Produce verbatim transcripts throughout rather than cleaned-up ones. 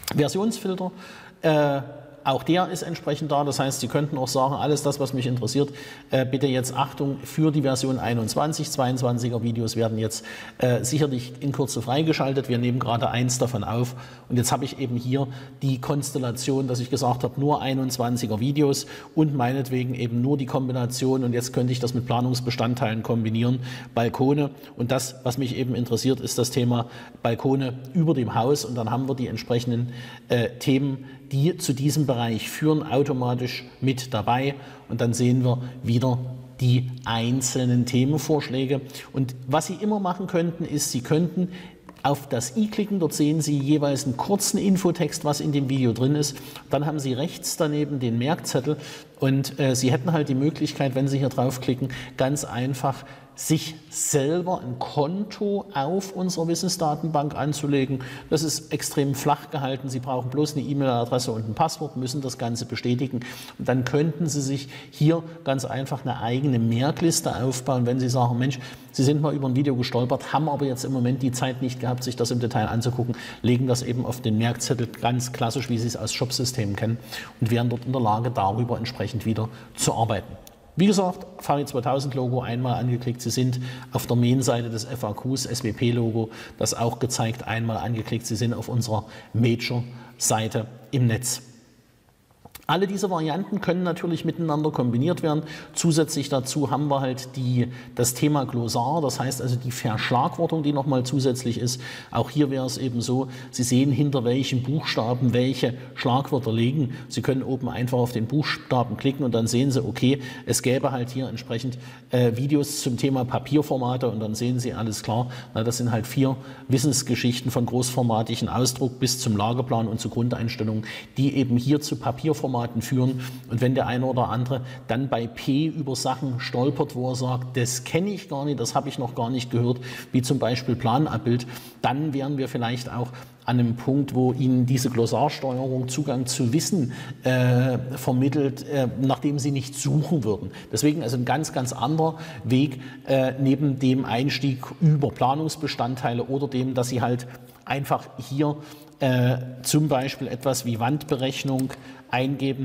Versionsfilter. Äh, Auch der ist entsprechend da, das heißt, Sie könnten auch sagen, alles das, was mich interessiert, äh, bitte jetzt Achtung, für die Version einundzwanzig, zweiundzwanziger Videos werden jetzt äh, sicherlich in Kürze freigeschaltet. Wir nehmen gerade eins davon auf und jetzt habe ich eben hier die Konstellation, dass ich gesagt habe, nur einundzwanziger Videos und meinetwegen eben nur die Kombination und jetzt könnte ich das mit Planungsbestandteilen kombinieren, Balkone und das, was mich eben interessiert, ist das Thema Balkone über dem Haus und dann haben wir die entsprechenden äh, Themen, die zu diesem Bereich führen, automatisch mit dabei und dann sehen wir wieder die einzelnen Themenvorschläge. Und was Sie immer machen könnten, ist, Sie könnten auf das i klicken, dort sehen Sie jeweils einen kurzen Infotext, was in dem Video drin ist. Dann haben Sie rechts daneben den Merkzettel und äh, Sie hätten halt die Möglichkeit, wenn Sie hier draufklicken, ganz einfach sich selber ein Konto auf unserer Wissensdatenbank anzulegen. Das ist extrem flach gehalten. Sie brauchen bloß eine E-Mail-Adresse und ein Passwort, müssen das Ganze bestätigen. Und dann könnten Sie sich hier ganz einfach eine eigene Merkliste aufbauen, wenn Sie sagen, Mensch, Sie sind mal über ein Video gestolpert, haben aber jetzt im Moment die Zeit nicht gehabt, sich das im Detail anzugucken, legen das eben auf den Merkzettel, ganz klassisch, wie Sie es aus Shopsystemen kennen und wären dort in der Lage, darüber entsprechend wieder zu arbeiten. Wie gesagt, V E zweitausend Logo einmal angeklickt. Sie sind auf der Main-Seite des F A Qs, S W P-Logo, das auch gezeigt, einmal angeklickt. Sie sind auf unserer Major-Seite im Netz. Alle diese Varianten können natürlich miteinander kombiniert werden. Zusätzlich dazu haben wir halt die, das Thema Glossar, das heißt also die Verschlagwortung, die nochmal zusätzlich ist. Auch hier wäre es eben so, Sie sehen, hinter welchen Buchstaben welche Schlagwörter liegen. Sie können oben einfach auf den Buchstaben klicken und dann sehen Sie, okay, es gäbe halt hier entsprechend äh, Videos zum Thema Papierformate und dann sehen Sie, alles klar, na, das sind halt vier Wissensgeschichten von großformatigen Ausdruck bis zum Lageplan und zu Grundeinstellungen, die eben hier zu Papierformaten führen. Und wenn der eine oder andere dann bei P über Sachen stolpert, wo er sagt, das kenne ich gar nicht, das habe ich noch gar nicht gehört, wie zum Beispiel Planabbild, dann wären wir vielleicht auch an einem Punkt, wo Ihnen diese Glossarsteuerung Zugang zu Wissen äh, vermittelt, äh, nachdem Sie nicht suchen würden. Deswegen also ein ganz, ganz anderer Weg äh, neben dem Einstieg über Planungsbestandteile oder dem, dass Sie halt einfach hier äh, zum Beispiel etwas wie Wandberechnung eingeben,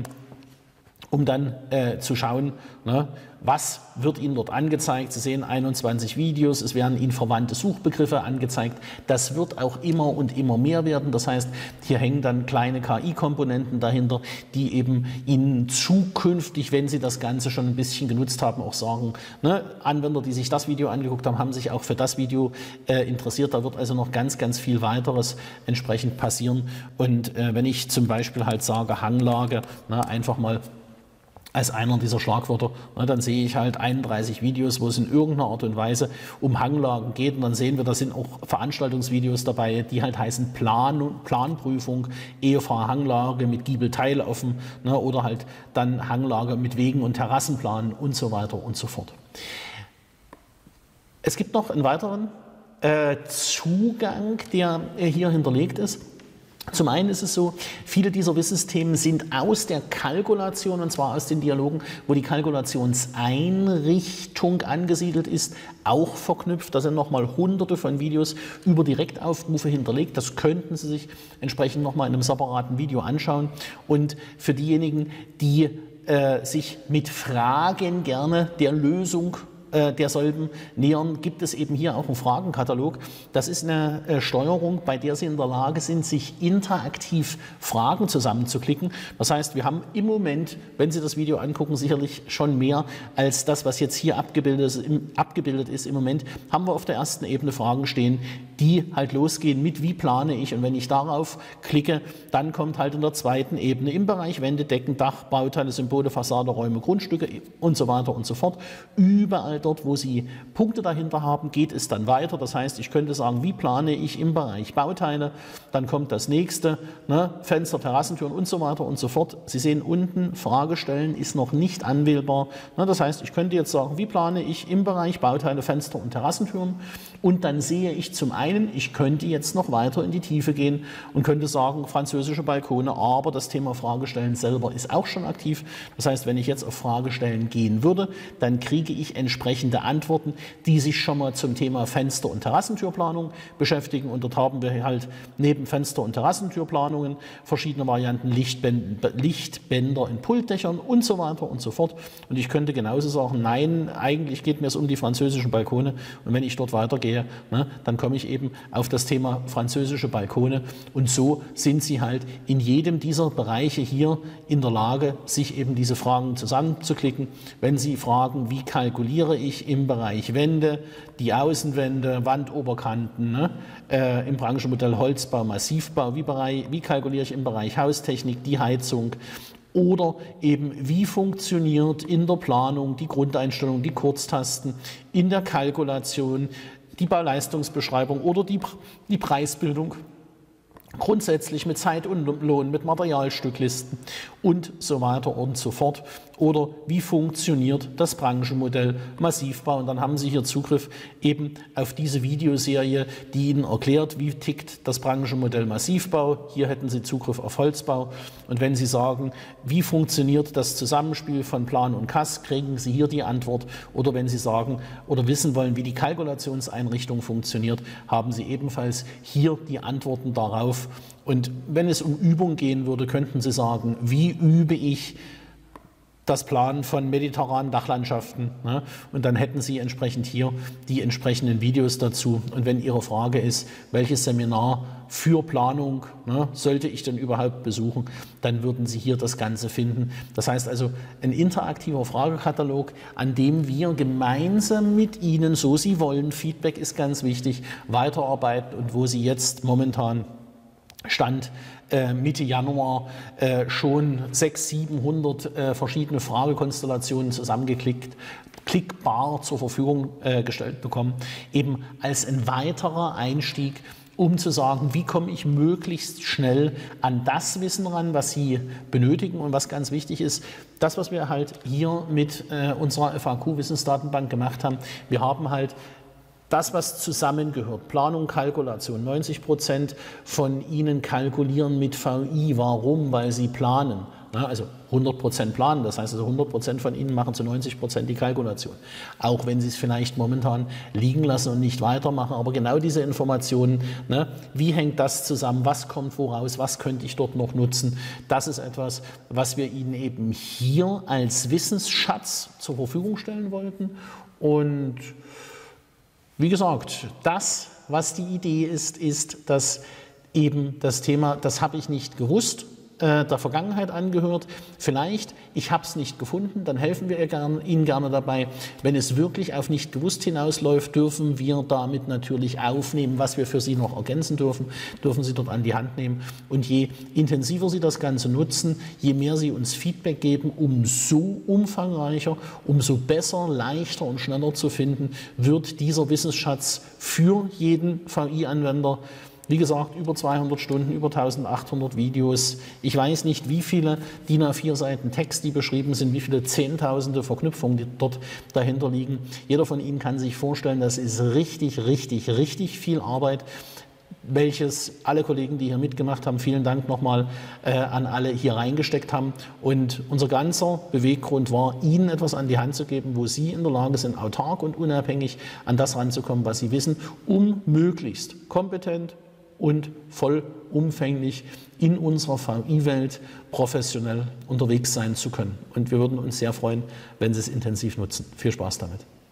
um dann äh, zu schauen, ne, was wird Ihnen dort angezeigt. Sie sehen einundzwanzig Videos, es werden Ihnen verwandte Suchbegriffe angezeigt. Das wird auch immer und immer mehr werden. Das heißt, hier hängen dann kleine K I-Komponenten dahinter, die eben Ihnen zukünftig, wenn Sie das Ganze schon ein bisschen genutzt haben, auch sagen, ne, Anwender, die sich das Video angeguckt haben, haben sich auch für das Video äh, interessiert. Da wird also noch ganz, ganz viel weiteres entsprechend passieren. Und äh, wenn ich zum Beispiel halt sage, Hanglage, ne, einfach mal als einer dieser Schlagwörter, na, dann sehe ich halt einunddreißig Videos, wo es in irgendeiner Art und Weise um Hanglagen geht und dann sehen wir, da sind auch Veranstaltungsvideos dabei, die halt heißen Plan, Planprüfung, E V Hanglage mit Giebelteil offen, na, oder halt dann Hanglage mit Wegen- und Terrassenplan und so weiter und so fort. Es gibt noch einen weiteren äh, Zugang, der äh, hier hinterlegt ist. Zum einen ist es so, viele dieser Wissensthemen sind aus der Kalkulation, und zwar aus den Dialogen, wo die Kalkulationseinrichtung angesiedelt ist, auch verknüpft. Da sind nochmal hunderte von Videos über Direktaufrufe hinterlegt. Das könnten Sie sich entsprechend nochmal in einem separaten Video anschauen. Und für diejenigen, die äh, sich mit Fragen gerne der Lösung derselben nähern, gibt es eben hier auch einen Fragenkatalog. Das ist eine äh, Steuerung, bei der Sie in der Lage sind, sich interaktiv Fragen zusammenzuklicken. Das heißt, wir haben im Moment, wenn Sie das Video angucken, sicherlich schon mehr als das, was jetzt hier abgebildet ist. Im, abgebildet ist. Im Moment haben wir auf der ersten Ebene Fragen stehen, die halt losgehen mit, wie plane ich? Und wenn ich darauf klicke, dann kommt halt in der zweiten Ebene im Bereich Wände, Decken, Dach, Bauteile, Symbole, Fassade, Räume, Grundstücke und so weiter und so fort. Überall dort, wo Sie Punkte dahinter haben, geht es dann weiter. Das heißt, ich könnte sagen, wie plane ich im Bereich Bauteile? Dann kommt das nächste, ne? Fenster, Terrassentüren und so weiter und so fort. Sie sehen unten, Frage stellen ist noch nicht anwählbar. Ne? Das heißt, ich könnte jetzt sagen, wie plane ich im Bereich Bauteile, Fenster und Terrassentüren? Und dann sehe ich zum einen, ich könnte jetzt noch weiter in die Tiefe gehen und könnte sagen, französische Balkone, aber das Thema Fragestellen selber ist auch schon aktiv. Das heißt, wenn ich jetzt auf Fragestellen gehen würde, dann kriege ich entsprechend entsprechende Antworten, die sich schon mal zum Thema Fenster- und Terrassentürplanung beschäftigen. Und dort haben wir halt neben Fenster- und Terrassentürplanungen verschiedene Varianten, Lichtbänder, Lichtbänder in Pultdächern und so weiter und so fort. Und ich könnte genauso sagen, nein, eigentlich geht mir es um die französischen Balkone. Und wenn ich dort weitergehe, ne, dann komme ich eben auf das Thema französische Balkone. Und so sind Sie halt in jedem dieser Bereiche hier in der Lage, sich eben diese Fragen zusammenzuklicken. Wenn Sie fragen, wie kalkuliere ich im Bereich Wände, die Außenwände, Wandoberkanten, ne, äh, im Branchenmodell Holzbau, Massivbau, wie, Bereich, wie kalkuliere ich im Bereich Haustechnik, die Heizung, oder eben wie funktioniert in der Planung die Grundeinstellung, die Kurztasten, in der Kalkulation, die Bauleistungsbeschreibung oder die, die Preisbildung, grundsätzlich mit Zeit und Lohn, mit Materialstücklisten und so weiter und so fort. Oder wie funktioniert das Branchenmodell Massivbau? Und dann haben Sie hier Zugriff eben auf diese Videoserie, die Ihnen erklärt, wie tickt das Branchenmodell Massivbau. Hier hätten Sie Zugriff auf Holzbau. Und wenn Sie sagen, wie funktioniert das Zusammenspiel von Plan und Kass, kriegen Sie hier die Antwort. Oder wenn Sie sagen oder wissen wollen, wie die Kalkulationseinrichtung funktioniert, haben Sie ebenfalls hier die Antworten darauf. Und wenn es um Übung gehen würde, könnten Sie sagen, wie übe ich das Planen von mediterranen Dachlandschaften, ne? Und dann hätten Sie entsprechend hier die entsprechenden Videos dazu. Und wenn Ihre Frage ist, welches Seminar für Planung, ne, sollte ich denn überhaupt besuchen, dann würden Sie hier das Ganze finden. Das heißt also ein interaktiver Fragekatalog, an dem wir gemeinsam mit Ihnen, so Sie wollen, Feedback ist ganz wichtig, weiterarbeiten und wo Sie jetzt momentan Stand äh, Mitte Januar äh, schon sechshundert, siebenhundert äh, verschiedene Fragekonstellationen zusammengeklickt, klickbar zur Verfügung äh, gestellt bekommen, eben als ein weiterer Einstieg, um zu sagen, wie komme ich möglichst schnell an das Wissen ran, was Sie benötigen und was ganz wichtig ist. Das, was wir halt hier mit äh, unserer F A Q-Wissensdatenbank gemacht haben, wir haben halt das, was zusammengehört, Planung, Kalkulation, neunzig Prozent von Ihnen kalkulieren mit V I. Warum? Weil Sie planen. Also hundert Prozent planen, das heißt also hundert Prozent von Ihnen machen zu neunzig Prozent die Kalkulation. Auch wenn Sie es vielleicht momentan liegen lassen und nicht weitermachen, aber genau diese Informationen, ne, wie hängt das zusammen, was kommt woraus, was könnte ich dort noch nutzen, das ist etwas, was wir Ihnen eben hier als Wissensschatz zur Verfügung stellen wollten. Und wie gesagt, das, was die Idee ist, ist, dass eben das Thema, das habe ich nicht gewusst, äh, der Vergangenheit angehört. Vielleicht, ich habe es nicht gefunden, dann helfen wir Ihnen gerne dabei. Wenn es wirklich auf nicht gewusst hinausläuft, dürfen wir damit natürlich aufnehmen, was wir für Sie noch ergänzen dürfen, dürfen Sie dort an die Hand nehmen. Und je intensiver Sie das Ganze nutzen, je mehr Sie uns Feedback geben, umso umfangreicher, umso besser, leichter und schneller zu finden, wird dieser Wissensschatz für jeden V I-Anwender. Wie gesagt, über zweihundert Stunden, über eintausendachthundert Videos. Ich weiß nicht, wie viele D I N A vier Seiten Text, die beschrieben sind, wie viele Zehntausende Verknüpfungen, die dort dahinter liegen. Jeder von Ihnen kann sich vorstellen, das ist richtig, richtig, richtig viel Arbeit, welches alle Kollegen, die hier mitgemacht haben, vielen Dank nochmal äh, an alle hier reingesteckt haben. Und unser ganzer Beweggrund war, Ihnen etwas an die Hand zu geben, wo Sie in der Lage sind, autark und unabhängig an das ranzukommen, was Sie wissen, um möglichst kompetent und vollumfänglich in unserer V I-Welt professionell unterwegs sein zu können. Und wir würden uns sehr freuen, wenn Sie es intensiv nutzen. Viel Spaß damit.